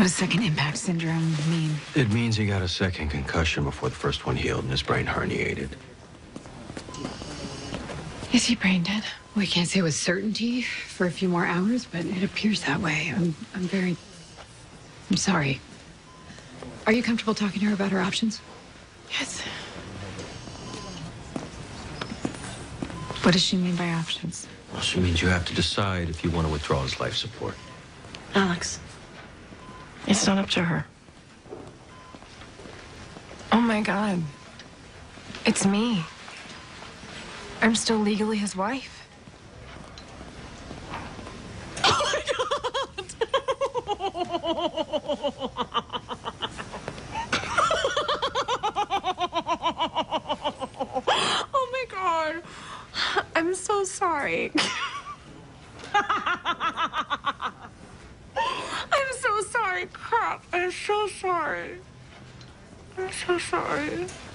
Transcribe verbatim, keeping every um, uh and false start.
What does second impact syndrome mean? It means he got a second concussion before the first one healed and his brain herniated. Is he brain dead? We can't say with certainty for a few more hours, but it appears that way. I'm, I'm very... I'm sorry. Are you comfortable talking to her about her options? Yes. What does she mean by options? Well, she means you have to decide if you want to withdraw his life support. Alex, it's not up to her. Oh my God. It's me. I'm still legally his wife. Oh my God. Oh my God. I'm so sorry. I'm so sorry. Crap. I'm so sorry. I'm so sorry.